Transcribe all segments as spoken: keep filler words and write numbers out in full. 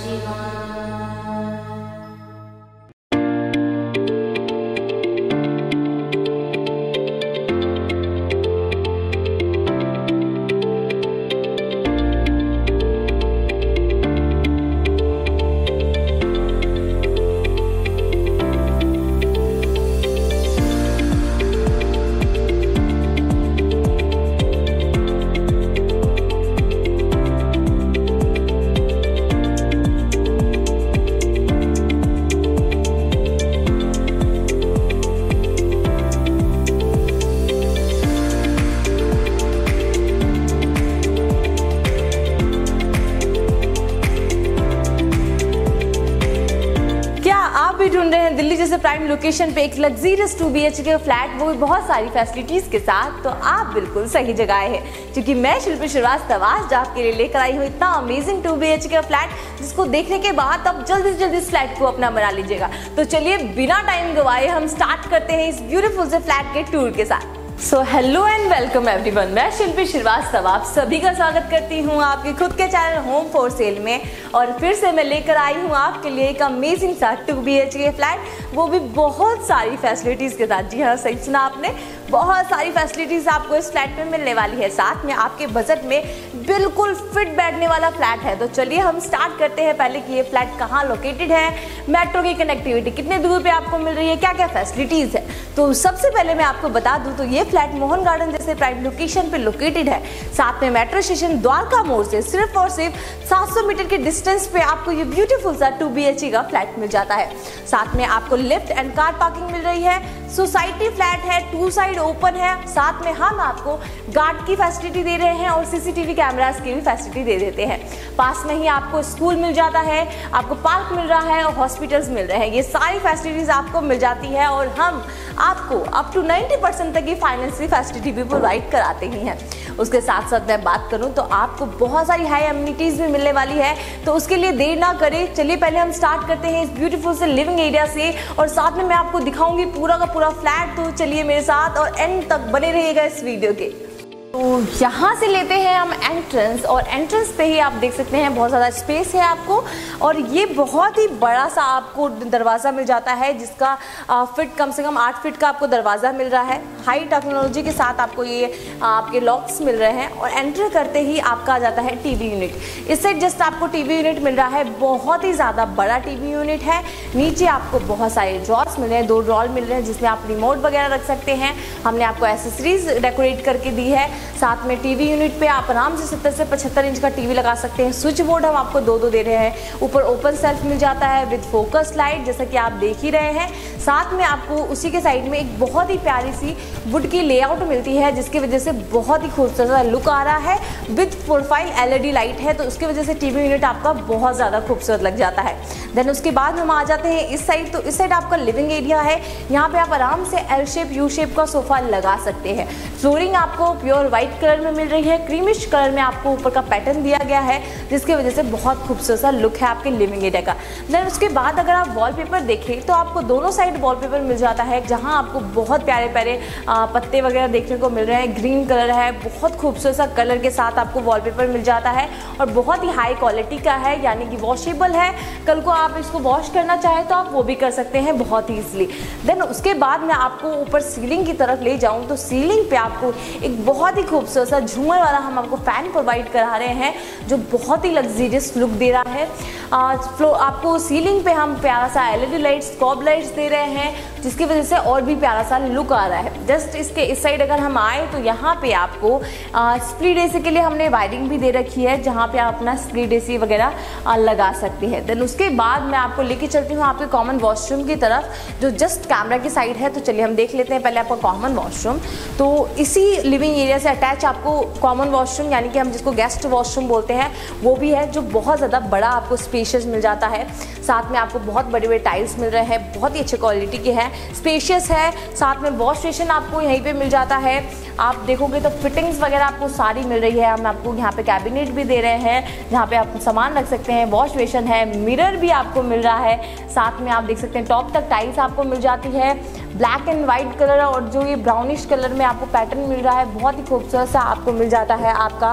ढूंढ रहे हैं दिल्ली जैसे प्राइम लोकेशन पे एक luxurious two B H K flat, वो भी बहुत सारी फैसिलिटीज के साथ, तो आप बिल्कुल सही जगह आए हैं। क्योंकि मैं शिल्पी श्रीवास्तव आज आपके लिए लेकर आई हूँ इतना amazing two B H K flat, जिसको देखने के बाद आप जल्दी से जल्दी इस फ्लैट को अपना बना लीजिएगा। तो चलिए बिना टाइम गवाए हम स्टार्ट करते हैं इस ब्यूटीफुल से फ्लैट के टूर के साथ। So hello and welcome everyone, मैं शिल्पी श्रीवास्तव आप सभी का स्वागत करती हूँ आपके खुद के चैनल होम फॉर सेल में। और फिर से मैं लेकर आई हूँ आपके लिए एक अमेजिंग सा two B H K flat, वो भी बहुत सारी फैसिलिटीज़ के साथ। जी हाँ, सही सुना आपने, बहुत सारी फैसिलिटीज़ आपको इस फ्लैट में मिलने वाली है, साथ में आपके बजट में बिल्कुल फिट बैठने वाला फ्लैट है। तो चलिए हम स्टार्ट करते हैं पहले कि ये फ्लैट कहाँ लोकेटेड है, मेट्रो की कनेक्टिविटी कितने दूर पे आपको मिल रही है, क्या क्या फैसिलिटीज़ है। तो सबसे पहले मैं आपको बता दूं तो ये फ्लैट मोहन गार्डन जैसे प्राइम लोकेशन पे लोकेटेड है, साथ में मेट्रो स्टेशन द्वारका मोड़ से सिर्फ और सिर्फ सात सौ मीटर के डिस्टेंस पे आपको ये ब्यूटीफुल सा टू बी एच के का फ्लैट मिल जाता है। साथ में आपको लिफ्ट एंड कार पार्किंग मिल रही है, सोसाइटी फ्लैट है, टू साइड ओपन है, साथ में हम आपको गार्ड की फैसिलिटी दे रहे हैं और सीसीटीवी कैमरास की भी फैसिलिटी दे देते हैं। पास में ही आपको स्कूल मिल जाता है, आपको पार्क मिल रहा है और हॉस्पिटल्स मिल रहे हैं, ये सारी फैसिलिटीज आपको मिल जाती है। और हम आपको अप टू नब्बे परसेंट तक की फाइनेंस की फैसिलिटी भी प्रोवाइड कराते ही हैं। उसके साथ साथ मैं बात करूं तो आपको बहुत सारी हाई एमिनिटीज भी मिलने वाली है, तो उसके लिए देर ना करें, चलिए पहले हम स्टार्ट करते हैं इस ब्यूटीफुल से लिविंग एरिया से, और साथ में मैं आपको दिखाऊंगी पूरा का पूरा फ्लैट। तो चलिए मेरे साथ और एंड तक बने रहिएगा इस वीडियो के। तो यहाँ से लेते हैं हम एंट्रेंस, और एंट्रेंस पे ही आप देख सकते हैं बहुत ज़्यादा स्पेस है आपको, और ये बहुत ही बड़ा सा आपको दरवाज़ा मिल जाता है, जिसका फिट कम से कम आठ फीट का आपको दरवाज़ा मिल रहा है। हाई टेक्नोलॉजी के साथ आपको ये आपके लॉक्स मिल रहे हैं, और एंटर करते ही आपका आ जाता है टीवी यूनिट। इस साइड जस्ट आपको टीवी यूनिट मिल रहा है, बहुत ही ज़्यादा बड़ा टीवी यूनिट है। नीचे आपको बहुत सारे ड्रॉर्स मिल रहे हैं, दो ड्रॉर मिल रहे हैं जिसमें आप रिमोट वगैरह रख सकते हैं। हमने आपको एसेसरीज डेकोरेट करके दी है। साथ में टीवी यूनिट पे आप आराम से सत्तर से पचहत्तर इंच का टीवी लगा सकते हैं। स्विच बोर्ड हम आपको दो दो दे रहे हैं, ऊपर ओपन सेल्फ मिल जाता है विद फोकस लाइट, जैसा कि आप देख ही रहे हैं। साथ में आपको उसी के साइड में एक बहुत ही प्यारी सी वुड की लेआउट मिलती है, जिसकी वजह से बहुत ही खूबसूरत लुक आ रहा है, with profile L E D light है, तो उसकी वजह से टीवी यूनिट आपका बहुत ज़्यादा खूबसूरत लग जाता है। देन उसके बाद हम आ जाते हैं इस साइड, तो इस साइड आपका लिविंग एरिया है। यहाँ पे आप आराम से एल शेप यू शेप का सोफा लगा सकते हैं। फ्लोरिंग आपको प्योर व्हाइट कलर में मिल रही है, क्रीमिश कलर में आपको ऊपर का पैटर्न दिया गया है, जिसकी वजह से बहुत खूबसूरत सा लुक है आपके लिविंग एरिया का। देन उसके बाद अगर आप वॉलपेपर देखें तो आपको दोनों साइड वॉलपेपर मिल जाता है, जहां आपको बहुत प्यारे प्यारे पत्ते वगैरह देखने को मिल रहे हैं। ग्रीन कलर है, बहुत खूबसूरत सा कलर के साथ आपको वॉलपेपर मिल जाता है, और बहुत ही हाई क्वालिटी का है, यानी कि वॉशेबल है। कल को आप इसको वॉश करना चाहें तो आप वो भी कर सकते हैं बहुत ही ईजिली। देन उसके बाद मैं आपको ऊपर सीलिंग की तरफ ले जाऊँ तो सीलिंग पे आपको एक बहुत ही खूबसूरत सा झूमर वाला हम आपको फैन प्रोवाइड करा रहे हैं, जो बहुत ही लग्जरियस लुक दे रहा है। फ्लो आपको सीलिंग पे हम प्यारा सा L E D lights, cob lights दे रहे हैं, जिसकी वजह से और भी प्यारा सा लुक आ रहा है। जस्ट इसके इस साइड अगर हम आए तो यहाँ पे आपको स्प्लिट एसी के लिए हमने वायरिंग भी दे रखी है, जहाँ पे आप अपना स्प्लिट एसी वगैरह लगा सकते हैं। देन उसके बाद मैं आपको लेके चलती हूँ आपके कॉमन वॉशरूम की तरफ, जो जस्ट कैमरा की साइड है। तो चलिए हम देख लेते हैं पहले आपका कॉमन वॉशरूम। तो इसी लिविंग एरिया से अटैच आपको कॉमन वॉशरूम, यानी कि हम जिसको गेस्ट वॉशरूम बोलते हैं, वो भी है, जो बहुत ज़्यादा बड़ा आपको स्पेशियस मिल जाता है। साथ में आपको बहुत बड़े बड़े टाइल्स मिल रहे हैं, बहुत ही अच्छे क्वालिटी के हैं, स्पेशियस है। साथ में वॉश स्टेशन आपको यहीं पे मिल जाता है। आप देखोगे तो फिटिंग्स वगैरह आपको सारी मिल रही है। हम आपको यहाँ पे कैबिनेट भी दे रहे हैं, जहाँ पे आप सामान रख सकते हैं। वॉश बेसिन है, मिरर भी आपको मिल रहा है। साथ में आप देख सकते हैं टॉप तक टाइल्स आपको मिल जाती है, ब्लैक एंड वाइट कलर, और जो ये ब्राउनिश कलर में आपको पैटर्न मिल रहा है, बहुत ही खूबसूरत सा आपको मिल जाता है आपका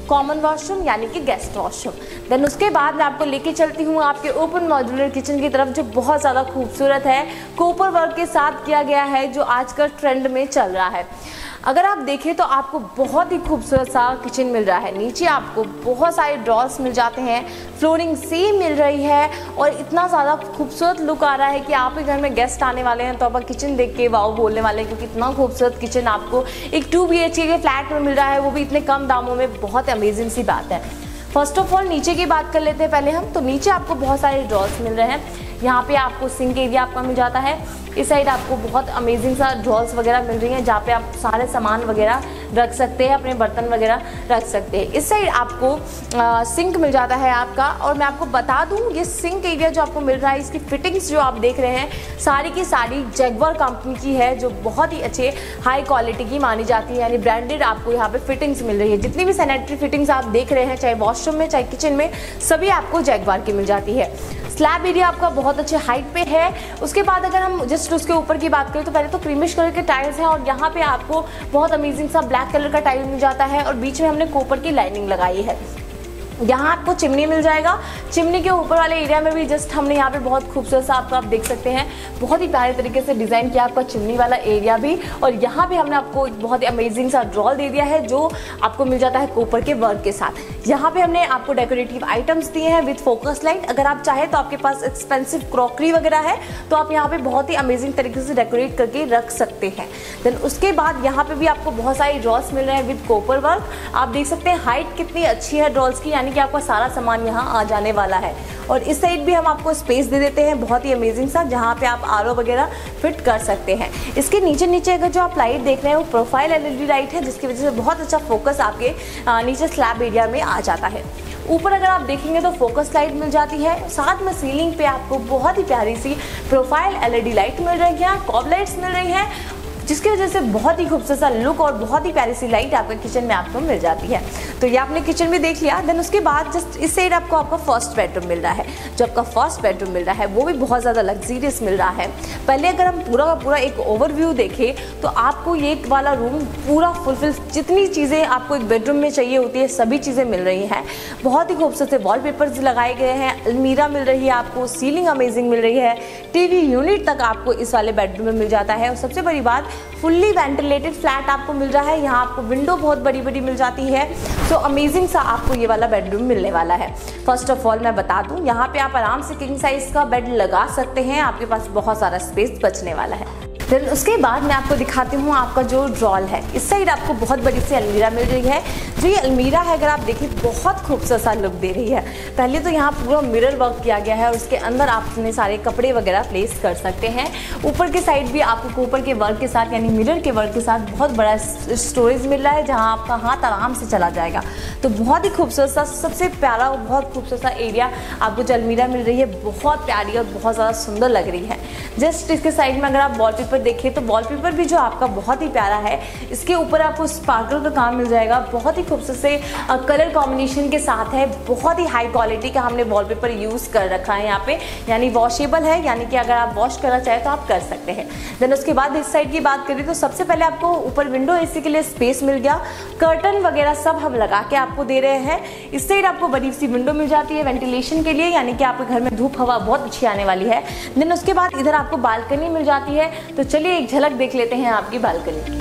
कॉमन वॉशरूम यानी कि गेस्ट वॉशरूम। देन उसके बाद मैं आपको लेके चलती हूँ आपके ओपन मॉड्यूलर किचन की तरफ, जो बहुत ज़्यादा खूबसूरत है, कोपर वर्क के साथ किया गया है, जो आजकल ट्रेंड में चल रहा है। अगर आप देखें तो आपको बहुत ही खूबसूरत सा किचन मिल रहा है। नीचे आपको बहुत सारे ड्रॉर्स मिल जाते हैं, फ्लोरिंग सेम मिल रही है और इतना ज़्यादा खूबसूरत लुक आ रहा है कि आप के घर में गेस्ट आने वाले हैं तो आप किचन देख के वाओ बोलने वाले हैं, क्योंकि इतना खूबसूरत किचन आपको एक टू बी एच के के फ्लैट में मिल रहा है, वो भी इतने कम दामों में। बहुत अमेजिंग सी बात है। फर्स्ट ऑफ ऑल नीचे की बात कर लेते हैं पहले हम। तो नीचे आपको बहुत सारे ड्रॉर्स मिल रहे हैं। यहाँ पे आपको सिंक एरिया आपका मिल जाता है। इस साइड आपको बहुत अमेजिंग सा ड्रॉर्स वगैरह मिल रही हैं, जहाँ पे आप सारे सामान वगैरह रख सकते हैं, अपने बर्तन वगैरह रख सकते हैं। इस साइड आपको आ, सिंक मिल जाता है आपका। और मैं आपको बता दूँ, ये सिंक एरिया जो आपको मिल रहा है, इसकी फिटिंग्स जो आप देख रहे हैं सारी की सारी जैगवार कंपनी की है, जो बहुत ही अच्छे हाई क्वालिटी की मानी जाती है, यानी ब्रांडेड आपको यहाँ पे फिटिंग्स मिल रही है। जितनी भी सैनिटरी फिटिंग्स आप देख रहे हैं, चाहे वॉशरूम में चाहे किचन में, सभी आपको जैगवार की मिल जाती है। स्लैब एरिया आपका बहुत अच्छे हाइट पे है। उसके बाद अगर हम जस्ट उसके ऊपर की बात करें तो पहले तो क्रीमिश कलर के टाइल्स हैं और यहाँ पे आपको बहुत अमेजिंग सा ब्लैक कलर का टाइल मिल जाता है और बीच में हमने कॉपर की लाइनिंग लगाई है। यहाँ आपको चिमनी मिल जाएगा। चिमनी के ऊपर वाले एरिया में भी जस्ट हमने यहाँ पे बहुत खूबसूरत सा आपको आप देख सकते हैं, बहुत ही प्यारे तरीके से डिज़ाइन किया आपका चिमनी वाला एरिया भी। और यहाँ पे हमने आपको एक बहुत ही अमेजिंग सा ड्रॉल दे दिया है, जो आपको मिल जाता है कॉपर के वर्क के साथ। यहाँ पे हमने आपको डेकोरेटिव आइटम्स दिए हैं विद फोकस लाइट। अगर आप चाहें तो आपके पास एक्सपेंसिव क्रॉकरी वगैरह है तो आप यहाँ पे बहुत ही अमेजिंग तरीके से डेकोरेट करके रख सकते हैं। देन उसके बाद यहाँ पे भी आपको बहुत सारी ड्रॉल्स मिल रहे हैं विद कॉपर वर्क। आप देख सकते हैं हाइट कितनी अच्छी है ड्रॉल्स की, कि आपका सारा सामान यहाँ आ जाने वाला है। और इस साइड भी हम आपको स्पेस दे देते हैं बहुत ही अमेजिंग सा, जहाँ पे आप आर ओ वगैरह फिट कर सकते हैं। इसके नीचे नीचे अगर जो आप लाइट देख रहे हैं वो profile L E D light है, जिसकी वजह से बहुत अच्छा फोकस आपके नीचे स्लैब एरिया में आ जाता है। ऊपर अगर आप देखेंगे तो फोकस लाइट मिल जाती है, साथ में सीलिंग पे आपको बहुत ही प्यारी सी profile L E D light मिल रही है, कॉब लाइट्स मिल रही हैं, जिसकी वजह से बहुत ही खूबसूरत सा लुक और बहुत ही प्यारी सी लाइट आपके किचन में आपको मिल जाती है। तो ये आपने किचन में देख लिया। देन उसके बाद जस्ट इस साइड आपको आपका फर्स्ट बेडरूम मिल रहा है। जो आपका फर्स्ट बेडरूम मिल रहा है वो भी बहुत ज़्यादा लग्जरियस मिल रहा है। पहले अगर हम पूरा का पूरा एक ओवरव्यू देखें तो आपको ये वाला रूम पूरा फुलफिल, जितनी चीज़ें आपको एक बेडरूम में चाहिए होती है सभी चीज़ें मिल रही हैं। बहुत ही खूबसूरत से वॉलपेपर्स लगाए गए हैं, अलमीरा मिल रही है आपको, सीलिंग अमेजिंग मिल रही है, टीवी यूनिट तक आपको इस वाले बेडरूम में मिल जाता है। और सबसे बड़ी बात, फुल्ली वेंटिलेटेड फ्लैट आपको मिल रहा है। यहाँ आपको विंडो बहुत बड़ी बड़ी मिल जाती है। सो अमेजिंग सा आपको ये वाला बेडरूम मिलने वाला है। फर्स्ट ऑफ ऑल मैं बता दूं, यहाँ पे आप आराम से किंग साइज का बेड लगा सकते हैं, आपके पास बहुत सारा स्पेस बचने वाला है। फिर उसके बाद मैं आपको दिखाती हूँ आपका जो ड्रॉल है। इस साइड आपको बहुत बड़ी सी अलमीरा मिल रही है। जो ये अलमीरा है अगर आप देखिए बहुत खूबसूरत सा लुक दे रही है। पहले तो यहाँ पूरा मिरर वर्क किया गया है और उसके अंदर आप अपने सारे कपड़े वगैरह प्लेस कर सकते हैं। ऊपर के साइड भी आपको ऊपर के वर्क के साथ यानी मिरर के वर्क के साथ बहुत बड़ा स्टोरेज मिल रहा है, जहाँ आपका हाथ आराम से चला जाएगा। तो बहुत ही खूबसूरत सा, सबसे प्यारा और बहुत खूबसूरत सा एरिया आपको जो अलमीरा मिल रही है, बहुत प्यारी और बहुत ज़्यादा सुंदर लग रही है। जस्ट इसके साइड में अगर आप वॉलपेपर देखिए तो वॉलपेपर भी जो आपका बहुत ही प्यारा है। इसके ऊपर आपको स्पार्कल का काम मिल जाएगा, बहुत ही खूबसूरत से कलर कॉम्बिनेशन के साथ है। बहुत ही हाई क्वालिटी का हमने वॉलपेपर यूज़ कर रखा है यहाँ पे, यानी वॉशेबल है, यानी कि अगर आप वॉश करना चाहें तो आप कर सकते हैं। देन उसके बाद इस साइड की बात करें तो सबसे पहले आपको ऊपर विंडो एसी के लिए स्पेस मिल गया, कर्टन वगैरह सब हम लगा के आपको दे रहे हैं। इस साइड आपको बड़ी सी विंडो मिल जाती है वेंटिलेशन के लिए, यानी कि आपके घर में धूप हवा बहुत अच्छी आने वाली है। देन उसके बाद इधर आपको बालकनी मिल जाती है। तो चलिए एक झलक देख लेते हैं आपकी बालकनी की।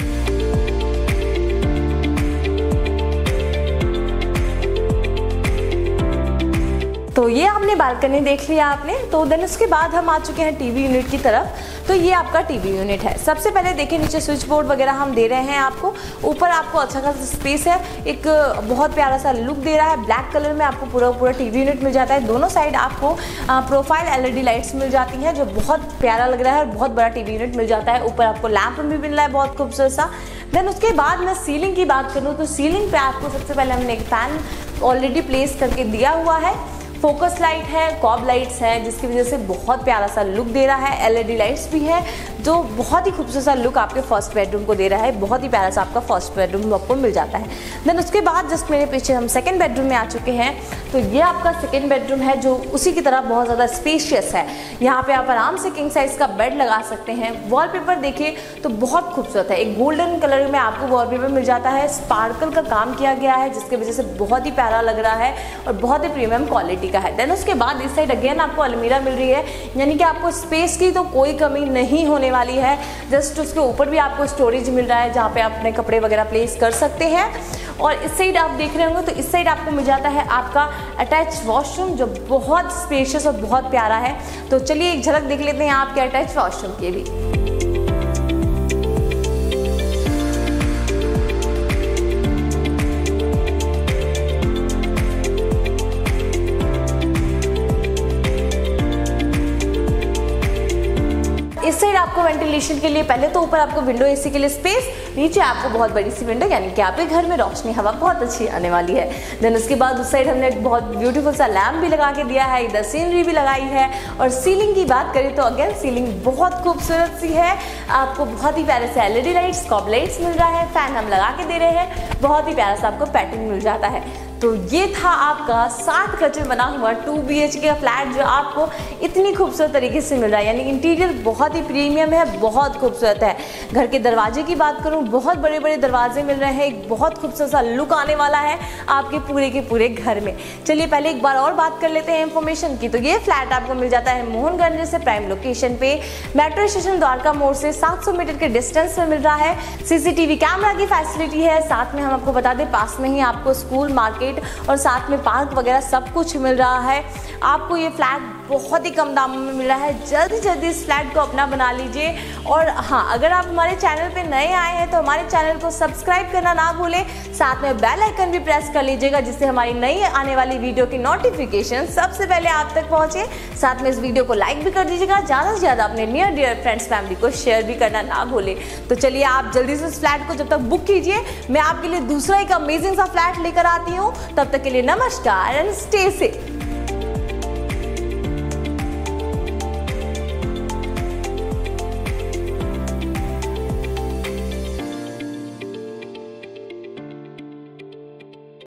तो ये आपने बालकनी देख लिया आपने। तो देन उसके बाद हम आ चुके हैं टीवी यूनिट की तरफ। तो ये आपका टीवी यूनिट है। सबसे पहले देखिए नीचे स्विच बोर्ड वगैरह हम दे रहे हैं आपको। ऊपर आपको अच्छा खासा स्पेस है, एक बहुत प्यारा सा लुक दे रहा है। ब्लैक कलर में आपको पूरा पूरा टीवी यूनिट मिल जाता है। दोनों साइड आपको प्रोफाइल एलईडी लाइट्स मिल जाती हैं, जो बहुत प्यारा लग रहा है और बहुत बड़ा टीवी यूनिट मिल जाता है। ऊपर आपको लैंप भी मिल रहा है बहुत खूबसूरत सा। देन उसके बाद मैं सीलिंग की बात करूँ तो सीलिंग पे आपको सबसे पहले हमने एक फैन ऑलरेडी प्लेस करके दिया हुआ है। फोकस लाइट है, कॉब लाइट्स है, जिसकी वजह से बहुत प्यारा सा लुक दे रहा है। एलईडी लाइट्स भी है, जो बहुत ही खूबसूरत सा लुक आपके फर्स्ट बेडरूम को दे रहा है। बहुत ही प्यारा सा आपका फर्स्ट बेडरूम आपको मिल जाता है। देन उसके बाद जस्ट मेरे पीछे हम सेकेंड बेडरूम में आ चुके हैं। तो ये आपका सेकेंड बेडरूम है जो उसी की तरह बहुत ज़्यादा स्पेशियस है। यहाँ पे आप आराम से किंग साइज का बेड लगा सकते हैं। वॉलपेपर देखिए तो बहुत खूबसूरत है, एक गोल्डन कलर में आपको वॉलपेपर मिल जाता है। स्पार्कल का काम किया गया है जिसकी वजह से बहुत ही प्यारा लग रहा है और बहुत ही प्रीमियम क्वालिटी का है। देन उसके बाद इस साइड अगेन आपको अलमीरा मिल रही है, यानी कि आपको स्पेस की तो कोई कमी नहीं होने वाली है। जस्ट उसके ऊपर भी आपको स्टोरेज मिल रहा है जहाँ पे आप अपने कपड़े वगैरह प्लेस कर सकते हैं। और इस साइड आप देख रहे होंगे तो इस साइड आपको मिल जाता है आपका अटैच वॉशरूम जो बहुत स्पेशियस और बहुत प्यारा है। तो चलिए एक झलक देख लेते हैं आपके अटैच वॉशरूम के भी। इस साइड आपको वेंटिलेशन के लिए पहले तो ऊपर आपको विंडो एसी के लिए स्पेस, नीचे आपको बहुत बड़ी सी विंडो, यानी कि आपके घर में रोशनी हवा बहुत अच्छी आने वाली है। देन उसके बाद उस साइड हमने बहुत ब्यूटीफुल सा लैम्प भी लगा के दिया है, इधर सीनरी भी लगाई है। और सीलिंग की बात करें तो अगेन सीलिंग बहुत खूबसूरत सी है, आपको बहुत ही प्यारे से एलईडी लाइट्स, स्कॉब लाइट्स मिल रहा है, फैन हम लगा के दे रहे हैं, बहुत ही प्यारा सा आपको पैटर्न मिल जाता है। तो ये था आपका सात गज में बना हुआ टू बी एच के का फ्लैट जो आपको इतनी खूबसूरत तरीके से मिल रहा है, यानी इंटीरियर बहुत ही प्रीमियम है, बहुत खूबसूरत है। घर के दरवाजे की बात करूं, बहुत बड़े बड़े दरवाजे मिल रहे हैं, एक बहुत खूबसूरत सा लुक आने वाला है आपके पूरे के पूरे घर में। चलिए पहले एक बार और बात कर लेते हैं इन्फॉर्मेशन की। तो ये फ्लैट आपको मिल जाता है मोहनगंज से प्राइम लोकेशन पे, मेट्रो स्टेशन द्वारका मोड़ से सात सौ मीटर के डिस्टेंस में मिल रहा है। सीसीटीवी कैमरा की फैसिलिटी है, साथ में हम आपको बता दें पास में ही आपको स्कूल, मार्केट और साथ में पार्क वगैरह सब कुछ मिल रहा है। आपको ये फ्लैट बहुत ही कम दामों में मिल रहा है, जल्दी जल्दी इस फ्लैट को अपना बना लीजिए। और हाँ, अगर आप हमारे चैनल पे नए आए हैं तो हमारे चैनल को सब्सक्राइब करना ना भूलें, साथ में बेल आइकन भी प्रेस कर लीजिएगा जिससे हमारी नई आने वाली वीडियो की नोटिफिकेशन सबसे पहले आप तक पहुंचे। साथ में इस वीडियो को लाइक भी कर दीजिएगा, ज़्यादा से ज़्यादा अपने नियर डियर फ्रेंड्स फैमिली को शेयर भी करना ना भूलें। तो चलिए आप जल्दी से इस फ्लैट को जब तक बुक कीजिए, मैं आपके लिए दूसरा एक अमेजिंग सा फ्लैट लेकर आती हूँ। तब तक के लिए नमस्कार एंड स्टे सेफ।